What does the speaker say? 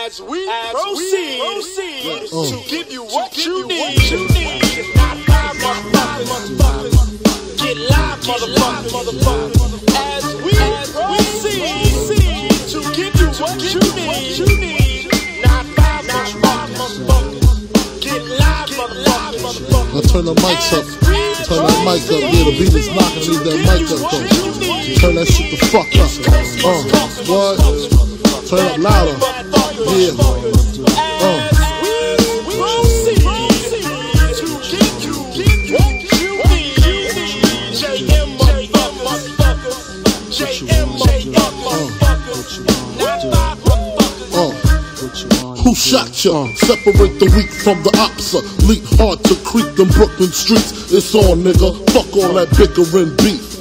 As we proceed to give you what you need. Not five motherfuckers. Get live, motherfuckers. As we proceed to give you what you need. Not five motherfuckers. Get live, motherfuckers. Now turn the mics up. Turn that mic up. Yeah, the beat is knocking. Leave that mic up though. Turn that shit the fuck up. What? Turn up louder. Yeah. Who shot ya? Separate the weak from the opsa. Leap hard to creep them Brooklyn streets. It's on, nigga. Fuck all that bickering beef.